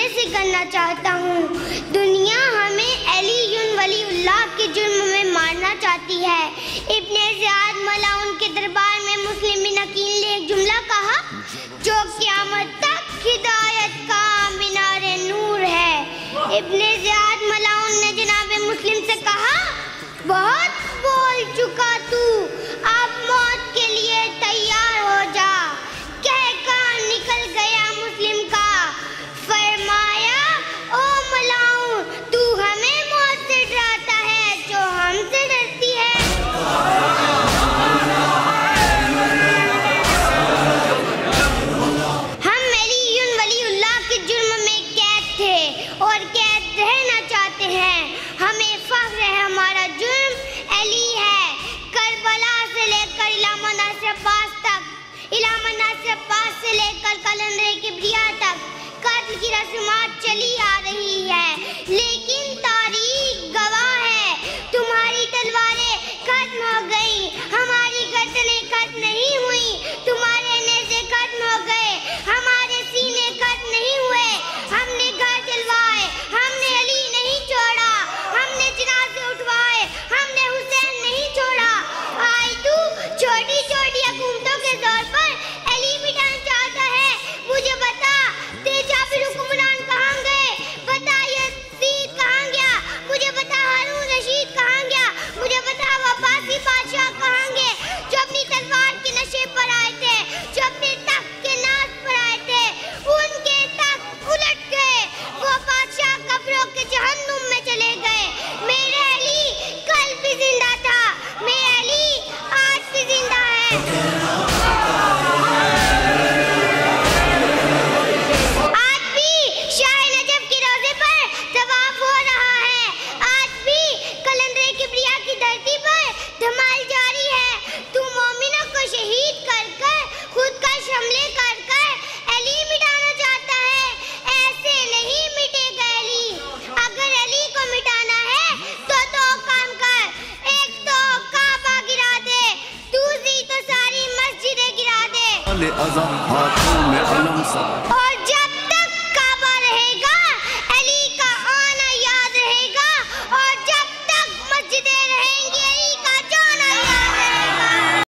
سامنے سے کرنا چاہتا ہوں۔ دنیا ہمیں علی ولی اللہ کے جرم میں مارنا چاہتی ہے۔ ابن زیاد ملعون کے دربار میں مسلم بن عقیل نے ایک جملہ کہا جو قیامت تک ہدایت کا مینار نور ہے۔ ابن زیاد ملعون نے جناب مسلم سے کہا بہت بول چکا تو، اب موت کے لیے تیار ہو جا۔ کہہ کر نکل گیا مسلم کا، فرمایا او ملعون تو ہمیں موت سے ڈراتا ہے جو ہم سے ڈرتی ہے۔ ہم علی ولی اللہ کے جرم میں قید تھے اور قید رہنا چاہتے ہیں۔ ہمیں فخر ہے، ہمارا جرم علی ہے۔ کربلا سے لے کر علامہ ناصر عباس تک، علامہ ناصر عباس سے لے کر قلندر کبریا تک قتل کی رسومات چلی آ رہی ہے، لیکن تاریخ گواہ ہے تمہاری تلواریں ختم ہو گئی، ہماری گردنیں ختم نہیں ہوئی، تمہارے نیزے ختم ہو گئے، ہمارے سینے ختم نہیں ہوئے۔ ہم نے گھر جلوائے، ہم نے علی نہیں چھوڑا، ہم نے جنازے اٹھوائے، ہم نے حسین نہیں چھوڑا۔ آج تو چھوٹی چھوٹی حکومتوں کے زور پر علی مٹانا چاہتا ہے۔ مجھے بتا تیجابی حکمران کہاں گئے؟ بتا یزید کہاں گیا؟ مجھے بتا ہارون رشید کہاں گیا؟ مجھے بتا عباسی بادشاہ کہاں گئے جو اپنی تلوار کے نشے پر آئے تھے، جو اپنے تخت کے ناز پر آئے تھے؟ ان کے تخت الٹ گئے، وہ بادشاہ قبروں کے جہنم میں چلے گئے۔ میرے علی کل بھی زندہ تھا، میرے علی آج بھی زندہ ہے۔ آج بھی شاہ نجف کے روضے پر طواف ہو رہا ہے، آج بھی قلندر کبریا کی دھرتی پر دھمال جاری ہے۔ تو مومنوں کو شہید کر کر خود کا حملے کر کر علی مٹانا چاہتا ہے۔ ایسے نہیں مٹے گا علی۔ اگر علی کو مٹانا ہے تو دو کام کر، ایک تو کعبہ گرا دے، دوسری تو ساری مسجدیں گرا دے، اور